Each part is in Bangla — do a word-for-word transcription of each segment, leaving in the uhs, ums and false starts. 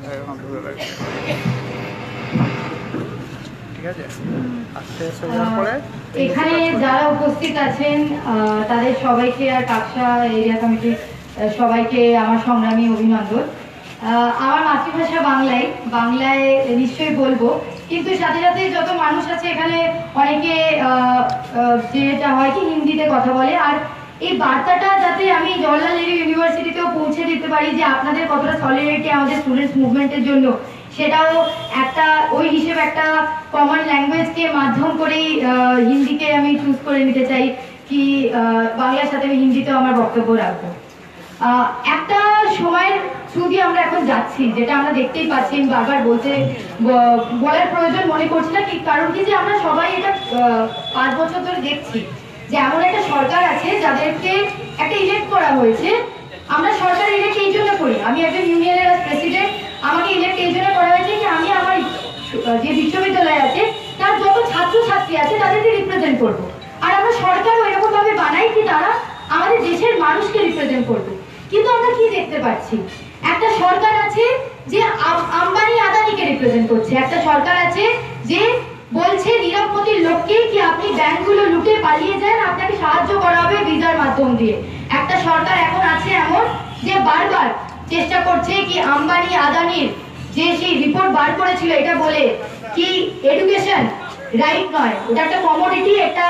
ঠিক আছে, আর শেষ হয়ে যাওয়ার পরে এখানে যারা উপস্থিত আছেন তাদের সবাইকে আর কাকসা এরিয়া কমিটির সবাইকে আমার সংগ্রামী অভিনন্দন। আমার মাতৃভাষা বাংলায় বাংলায় নিশ্চয়ই বলবো, কিন্তু সাথে সাথে যত মানুষ আছে এখানে অনেকে যেটা হয় কি হিন্দিতে কথা বলে। আর এই বার্তাটা যাতে আমি জওহরলাল নেহরু ইউনিভার্সিটিতেও পৌঁছে দিতে পারি যে আপনাদের কতটা সলিডারিটি আমাদের স্টুডেন্টস মুভমেন্টের জন্য, সেটাও একটা ওই হিসেবে একটা কমন ল্যাঙ্গুয়েজকে মাধ্যম করেই হিন্দিকে আমি চুজ করে নিতে চাই কি বাংলার সাথে আমি হিন্দিতেও আমার বক্তব্য রাখবো। একটা সময়ের থ্রু দিয়ে আমরা এখন যাচ্ছি, যেটা আমরা দেখতেই পাচ্ছি, আমি বারবার বলতে বলার প্রয়োজন মনে করছি না, কি কারণ কি যে আমরা সবাই এটা পাঁচ বছর ধরে দেখছি যে এমন একটা সরকার আছে যাদেরকে একটা ইলেক্ট করা হয়েছে। আমরা সরকার ইলেক্ট এই জন্য করি, আমি একজন ইউনিয়নের প্রেসিডেন্ট, আমাকে ইলেক্ট এই জন্য করা হয়েছে যে আমি আমার যে বিশ্ববিদ্যালয় আছে তার যত ছাত্রছাত্রী আছে তাদেরকে রিপ্রেজেন্ট করবো। আর আমরা সরকারও এরকম ভাবে বানাই কি তারা আমাদের দেশের মানুষকে রিপ্রেজেন্ট করবে। কিন্তু আমরা কি দেখতে পাচ্ছি, একটা সরকার আছে যে আম্বানি আদানিকে রিপ্রেজেন্ট করছে, একটা সরকার আছে যে বলছে নীরব মোদীর লোককে কি আপনি ব্যাংকগুলো লুটে পালিয়ে যান, আপনাকে সাহায্য করা হবে ভিসার মাধ্যম দিয়ে। একটা সরকার এখন আছে এমন যে বারবার চেষ্টা করছে কি আম্বানি আদানির যে সেই রিপোর্ট বার করেছিল এটা বলে কি এডুকেশন রাইট নয়, ওটা একটা কমোডিটি, একটা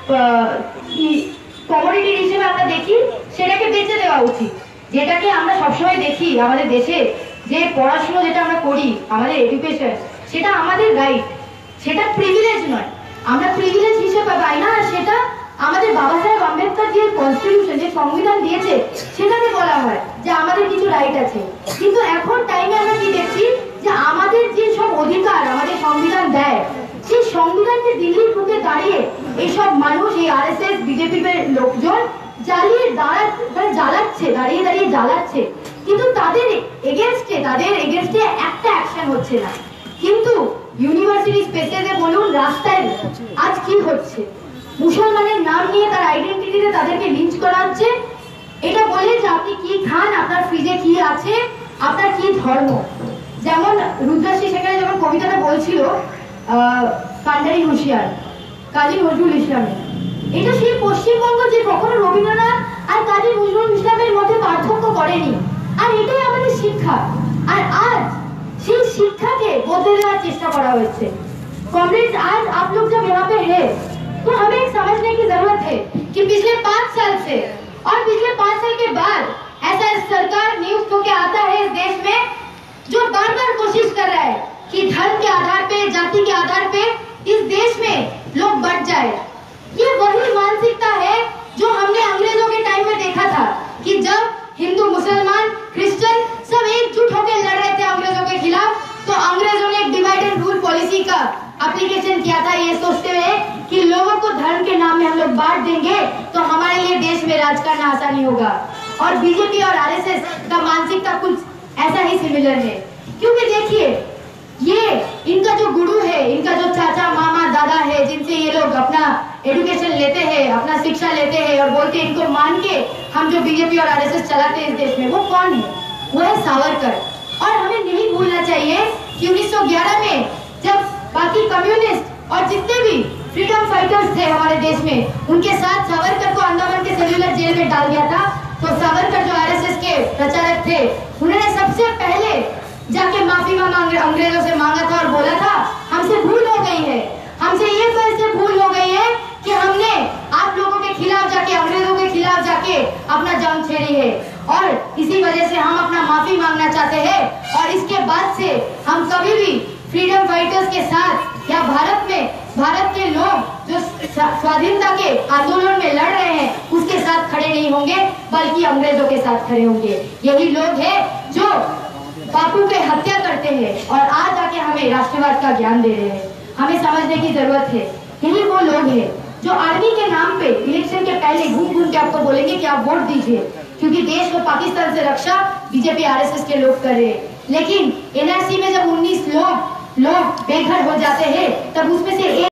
কমোডিটি হিসেবে আমরা দেখি, সেটাকে বেচে দেওয়া উচিত। যেটাকে আমরা সবসময় দেখি আমাদের দেশে যে পড়াশোনা যেটা আমরা করি, আমাদের এডুকেশন, সেটা আমাদের রাইট, সেটা প্রিভিলেজ নয়, আমরা প্রিভিলেজ হিসেবে পাই না। সেটা আমাদের বাবা সাহেব আম্বেদকর যে কনস্টিটিউশন যে সংবিধান দিয়েছে সেটাকে বলা হয় যে আমাদের কিছু রাইট আছে। কিন্তু এখন টাইমে আমরা কি দেখছি যে আমাদের যে সব অধিকার আমাদের সংবিধান দেয়, সেই সংবিধানকে দিল্লির বুকে দাঁড়িয়ে এইসব মানুষ, এই আর এস এস বিজেপির লোকজন জ্বালিয়ে দাঁড়া মানে জ্বালাচ্ছে, দাঁড়িয়ে দাঁড়িয়ে জ্বালাচ্ছে, কিন্তু তাদের এগেনস্টে তাদের এগেনস্টে একটা অ্যাকশন হচ্ছে না। কিন্তু ইউনিভার্সিটি স্পেসে বলুন, রাস্তায় আজ কি হচ্ছে, মুসলমানের নাম নিয়ে তার আইডেন্টিটিতে তাদেরকে লিঞ্চ করা হচ্ছে, এটা বলে যে আপনি কি খান, আপনার ফ্রিজে কি আছে, আপনার কি ধর্ম। যেমন রুদ্রাশ্রী সেখানে যখন কবিতাটা বলছিল কান্ডারি হুঁশিয়ার কাজী নজরুল ইসলামের, এটা সেই পশ্চিমবঙ্গ যে কখনো রবীন্দ্রনাথ আর কাজী নজরুল ইসলামের মধ্যে পার্থক্য করেনি। আর এটাই আমাদের শিক্ষা, আর আজ সেই শিক্ষাকে বদলে দেওয়ার চেষ্টা করা হয়েছে। कॉमरेड्स, आज आप लोग जब यहाँ पे है तो हमें समझने की जरूरत है कि पिछले पाँच साल से और पिछले पाँच साल के बाद ऐसा सरकार नियुक्त होकर आता है इस देश में जो बार बार कोशिश कर रहा है कि धर्म के आधार पे, जाति के आधार पे इस देश में लोग बढ़ जाए। ये वही मानसिकता है जो हमने अंग्रेजों के टाइम में देखा था कि जब हिंदू, मुसलमान, क्रिश्चियन सब एकजुट होकर लड़ रहे थे अंग्रेजों के खिलाफ, तो अंग्रेजों ने एक डिवाइड एंड रूल पॉलिसी का एप्लीकेशन किया था, ये सोचते हुए कि लोगों को धर्म के नाम में हम लोग बांट देंगे तो हमारे लिए देश में राज करना आसानी होगा। और बीजेपी और आर एस एस का मानसिकता कुछ ऐसा ही सिमिलर है, क्योंकि देखिए ये इनका जो गुरु है, इनका जो चाचा मामा दादा है, जिनसे ये लोग अपना एजुकेशन लेते हैं, अपना शिक्षा लेते हैं और बोलते हैं इनको मान के हम जो बीजेपी और आर एस एस चलाते हैं इस देश में, वो कौन है? वो है सावरकर। और हमें नहीं भूलना चाहिए कि उन्नीस सौ ग्यारह में जब बाकी कम्युनिस्ट और जितने भी फ्रीडम फाइटर्स थे हमारे देश में, उनके साथ सावरकर को अंडमान के सेल्युलर जेल में डाल दिया था, तो सावरकर जो आर एस एस के प्रचारक थे, उन्होंने सबसे पहले जाके माफी मांगा अंग्रेजों से मांगा था और बोला था हमसे भूल हो गई है, हमसे ये वजह भूल हो गई है कि हमने आप लोगों के खिलाफ जाके, अंग्रेजों के खिलाफ जाके अपना जंग छेड़ी है, और इसी वजह से हम अपना माफी मांगना चाहते हैं। और इसके बाद से हम कभी भी फ्रीडम फाइटर्स के साथ या भारत में भारत के लोग जो स्वाधीनता के आंदोलन में लड़ रहे हैं उसके साथ खड़े नहीं होंगे, बल्कि अंग्रेजों के साथ खड़े होंगे। यही लोग हैं जो बापू पे हत्या करते हैं और आज आके हमें राष्ट्रवाद का ज्ञान दे रहे हैं। हमें समझने की जरूरत है, यही वो लोग हैं जो आर्मी के नाम पे इलेक्शन के पहले घूम घूम के आपको बोलेंगे कि आप वोट दीजिए, क्योंकि देश को पाकिस्तान से रक्षा बीजेपी आर एस एस के लोग कर रहे हैं। लेकिन एन आर सी में जब उन्नीस लोग लोग बेघर हो जाते हैं, तब उसमें से एक